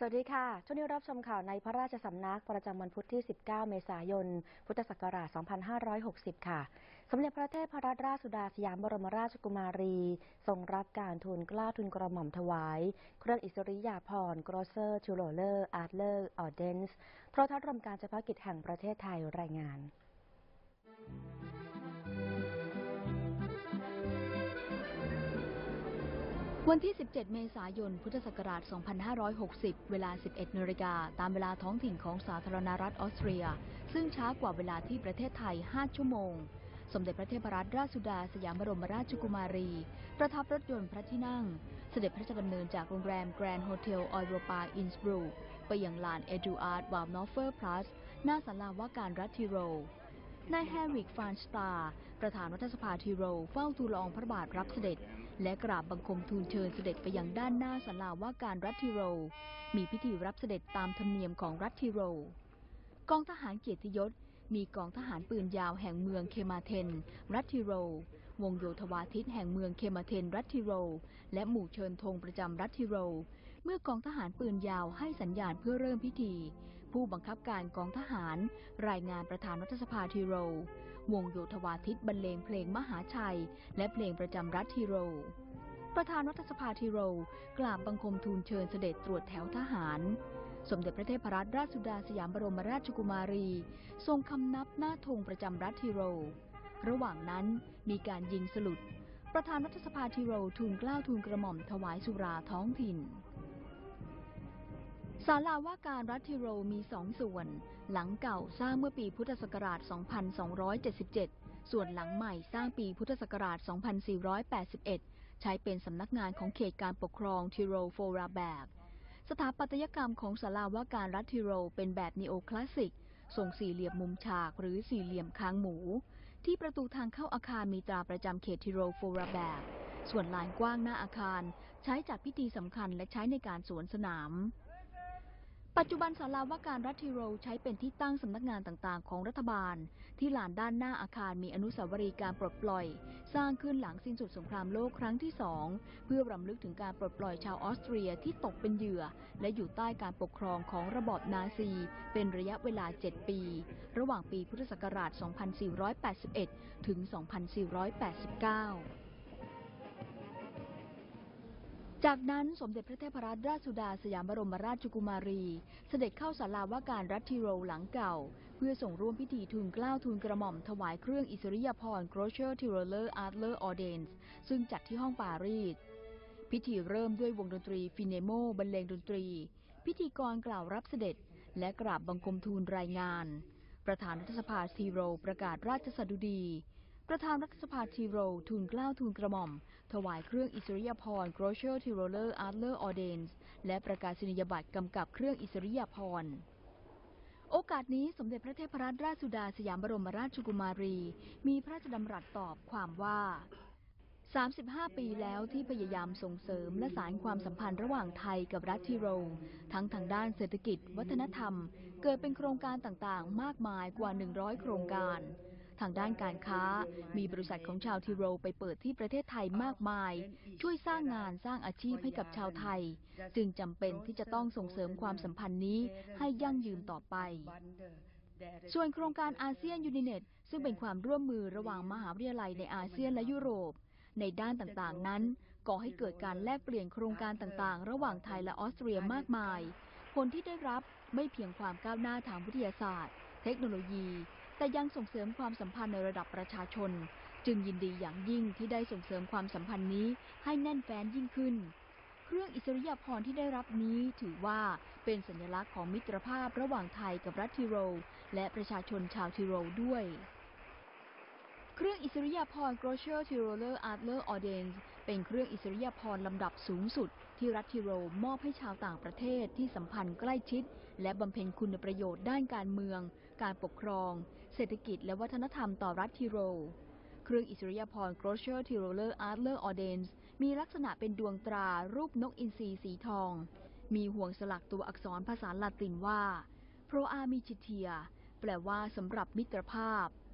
สวัสดีค่ะช่วงนี้รับชมข่าวในพระราชสำนักประจำวันพุธที่ 19 เมษายน พุทธศักราช 2560 ค่ะ สมเด็จพระเทพรัตนราชสุดาสยามบรมราชกุมารีทรงรับการทูลเกล้าทูลกระหม่อมถวายเครื่องอิสริยาภรณ์ Grosser Tiroler Adler Ordens โทรทัศน์รวมการเฉพาะกิจแห่งประเทศไทยรายงานวันที่ 17 เมษายน พุทธศักราช 2560 เวลา 11 นาฬิกาตามเวลาท้องถิ่นของสาธารณรัฐออสเตรียซึ่งช้ากว่าเวลาที่ประเทศไทย 5 ชั่วโมงสมเด็จพระเทพรัตนราชสุดาสยามบรมราชกุมารีประทับรถยนต์พระที่นั่งเสด็จพระราชดำเนินจากโรงแรมแกรนด์โฮเทลออยโรปาอินสบรูกไปยังลานเอดูอาร์ดวาลนอฟเฟอร์พลัสหน้าศาลาว่าการรัฐทิโรนายแฮร์ริก ฟานสตาร์ประธานรัฐสภาทิโรเฝ้าทูลละอองพระบาทรับเสด็จและกราบบังคมทูลเชิญเสด็จไปยังด้านหน้าศาลาว่าการรัฐทิโรมีพิธีรับเสด็จตามธรรมเนียมของรัฐทิโรกองทหารเกียรติยศมีกองทหารปืนยาวแห่งเมืองเคมาเทนรัฐทิโรวงโยธวาทิตแห่งเมืองเคมาเทนรัฐทิโรและหมู่เชิญธงประจำรัฐทิโรเมื่อกองทหารปืนยาวให้สัญญาณเพื่อเริ่มพิธีผู้บังคับการกองทหารรายงานประธานรัฐสภาทิโรวงโยธวาทิตบรรเลงเพลงมหาชัยและเพลงประจำรัฐทิโรประธานรัฐสภาทิโรกราบบังคมทูลเชิญเสด็จตรวจแถวทหารสมเด็จพระเทพรัตนราชสุดาสยามบรมราชกุมารีทรงคำนับหน้าธงประจำรัฐทิโรระหว่างนั้นมีการยิงสลุดประธานรัฐสภาทิโรทูลเกล้าทูลกระหม่อมถวายสุราท้องถิ่นศาลาว่าการรัฐทิโรมีสองส่วนหลังเก่าสร้างเมื่อปีพุทธศักราช 2277 ส่วนหลังใหม่สร้างปีพุทธศักราช 2481 ใช้เป็นสำนักงานของเขตการปกครองทิโรโฟราแบกสถาปัตยกรรมของศาลาว่าการรัฐทิโรเป็นแบบนีโอคลาสสิกทรงสี่เหลี่ยมมุมฉากหรือสี่เหลี่ยมค้างหมูที่ประตูทางเข้าอาคารมีตราประจำเขตทิโรโฟราแบกส่วนลานกว้างหน้าอาคารใช้จัดพิธีสำคัญและใช้ในการสวนสนามปัจจุบันศาลาว่าการรัฐทิโรใช้เป็นที่ตั้งสำนักงานต่างๆของรัฐบาลที่ลานด้านหน้าอาคารมีอนุสาวรีย์การปลดปล่อยสร้างขึ้นหลังสิ้นสุดสงครามโลกครั้งที่2เพื่อรำลึกถึงการปลดปล่อยชาวออสเตรียที่ตกเป็นเหยื่อและอยู่ใต้การปกครองของระบอบนาซีเป็นระยะเวลา7ปีระหว่างปีพุทธศักราช 2481 ถึง 2489จากนั้นสมเด็จพระเทพรัตนราชสุดาสยามบรมราชกุมารีเสด็จเข้าศาลาว่าการรัฐทิโรหลังเก่าเพื่อส่งร่วมพิธีทูลเกล้าทูลกระหม่อมถวายเครื่องอิสริยาภรณ์ Grosser Tiroler Adler Ordens ซึ่งจัดที่ห้องปารีสพิธีเริ่มด้วยวงดนตรีฟิเนโมบรรเลงดนตรีพิธีกรกล่าวรับเสด็จและกราบบังคมทูลรายงานประธานรัฐสภาทิโรประกาศราชสดุดีประธานรัฐสภาทิโรทูลเกล้าทูลกระหม่อมถวายเครื่องอิสริยาภรณ์ Grosser Tiroler Adler Ordens และประกาศนียบัตรกำกับเครื่องอิสริยาภรณ์โอกาสนี้สมเด็จพระเทพรัตนราชสุดาสยามบรมราชกุมารีมีพระราชดำรัสตอบความว่า35 ปีแล้วที่พยายามส่งเสริมและสานความสัมพันธ์ระหว่างไทยกับรัฐทิโรทั้งทางด้านเศรษฐกิจวัฒนธรรมเกิดเป็นโครงการต่างๆมากมายกว่า100โครงการทางด้านการค้ามีบริษัทของชาวทิโรไปเปิดที่ประเทศไทยมากมายช่วยสร้างงานสร้างอาชีพให้กับชาวไทยจึงจำเป็นที่จะต้องส่งเสริมความสัมพันธ์นี้ให้ยั่งยืนต่อไปส่วนโครงการอาเซียนยูนิเน็ตซึ่งเป็นความร่วมมือระหว่างมหาวิทยาลัยในอาเซียนและยุโรปในด้านต่างๆนั้นก่อให้เกิดการแลกเปลี่ยนโครงการต่างๆระหว่างไทยและออสเตรียมากมายผลที่ได้รับไม่เพียงความก้าวหน้าทางวิทยาศาสตร์เทคโนโลยีแต่ยังส่งเสริมความสัมพันธ์ในระดับประชาชนจึงยินดีอย่างยิ่งที่ได้ส่งเสริมความสัมพันธ์นี้ให้แน่นแฟ้นยิ่งขึ้นเครื่องอิสริยาภรณ์ที่ได้รับนี้ถือว่าเป็นสัญลักษณ์ของมิตรภาพระหว่างไทยกับรัฐทิโรและประชาชนชาวทิโรด้วยเครื่องอิสริยาภรณ์ Grosser Tiroler Adler Ordens เป็นเครื่องอิสริยาภรณ์ลำดับสูงสุดที่รัฐทิโรมอบให้ชาวต่างประเทศที่สัมพันธ์ใกล้ชิดและบำเพ็ญคุณประโยชน์ด้านการเมืองการปกครองเศรษฐกิจและวัฒนธรรมต่อรัฐทิโรเครื่องอิสริยาภรณ์ Grosser Tiroler Adler Ordens มีลักษณะเป็นดวงตรารูปนกอินทรีสีทองมีห่วงสลักตัวอักษรภาษาละตินว่า Pro Amicitia แปลว่าสำหรับมิตรภาพ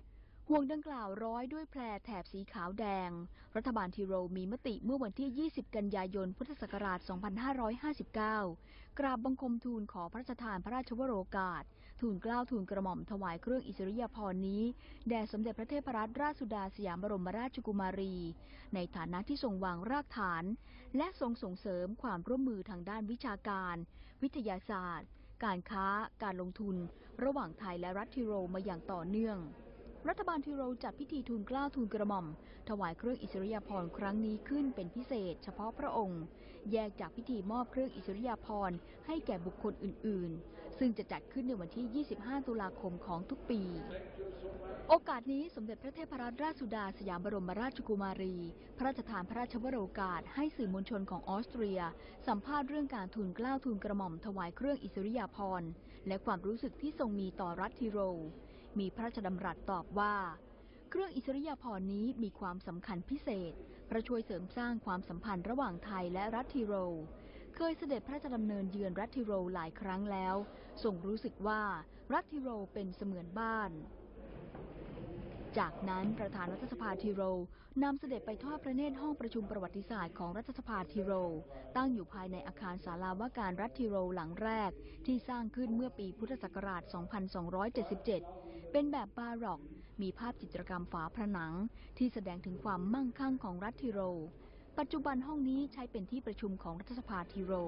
ห่วงดังกล่าวร้อยด้วยแพรแถบสีขาวแดงรัฐบาลทิโรมีมติเมื่อวันที่ 20 กันยายน พุทธศักราช 2559 กราบบังคมทูลขอพระราชทานพระราชวโรกาสทูลเกล้าทูลกระหม่อมถวายเครื่องอิสริยาภรณ์นี้แด่สมเด็จพระเทพรัตนราชสุดาสยามบรมราชกุมารีในฐานะที่ทรงวางรากฐานและทรงส่งเสริมความร่วมมือทางด้านวิชาการวิทยาศาสตร์การค้าการลงทุนระหว่างไทยและรัฐทิโรมาอย่างต่อเนื่องรัฐบาลทิโรจัดพิธีทูลเกล้าทูลกระหม่อมถวายเครื่องอิสริยาภรณ์ครั้งนี้ขึ้นเป็นพิเศษเฉพาะพระองค์แยกจากพิธีมอบเครื่องอิสริยาภรณ์ให้แก่บุคคลอื่นๆซึ่งจะจัดขึ้นในวันที่ 25 ตุลาคมของทุกปีโอกาสนี้สมเด็จพระเทพรัตนราชสุดาสยามบรมราชกุมารีพระราชทานพระราชวโรกาสให้สื่อมวลชนของออสเตรียสัมภาษณ์เรื่องการทูลเกล้าทูลกระหม่อมถวายเครื่องอิสริยาภรณ์และความรู้สึกที่ทรงมีต่อรัฐทิโรมีพระราชดำรัสตอบว่าเครื่องอิสริยาภรณ์นี้มีความสำคัญพิเศษเพราะช่วยเสริมสร้างความสัมพันธ์ระหว่างไทยและรัฐทิโรเคยเสด็จพระราชดำเนินเยือนรัฐทิโรหลายครั้งแล้วทรงรู้สึกว่ารัฐทิโรเป็นเสมือนบ้านจากนั้นประธานรัฐสภาทิโรนำเสด็จไปทอดพระเนตรห้องประชุมประวัติศาสตร์ของรัฐสภาทิโรตั้งอยู่ภายในอาคารศาลาว่าการรัฐทิโรหลังแรกที่สร้างขึ้นเมื่อปีพุทธศักราช 2277 เป็นแบบบาร็อกมีภาพจิตรกรรมฝาผนังที่แสดงถึงความมั่งคั่งของรัฐทิโรปัจจุบันห้องนี้ใช้เป็นที่ประชุมของรัฐสภาทิโร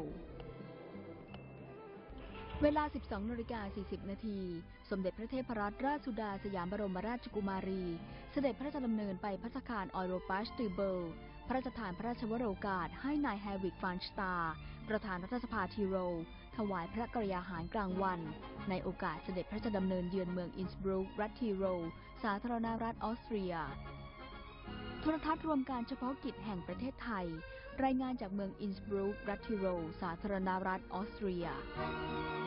เวลา 12:40 น.สมเด็จพระเทพรัตนราชสุดาสยามบรมราชกุมารีเสด็จพระราชดำเนินไปภัตตาคารออยโรปัสติเบิลพระราชทานพระราชวโรกาสให้นายแฮวิกฟานสตาร์ประธานรัฐสภาทิโรถวายพระกรยาหารกลางวันในโอกาสเสด็จพระราชดำเนินเยือนเมืองอินสบรุกรัฐทิโรสาธารณรัฐออสเตรียโทรทัศน์รวมการเฉพาะกิจแห่งประเทศไทยรายงานจากเมืองอินสบรุกรัฐทิโรสาธารณรัฐออสเตรีย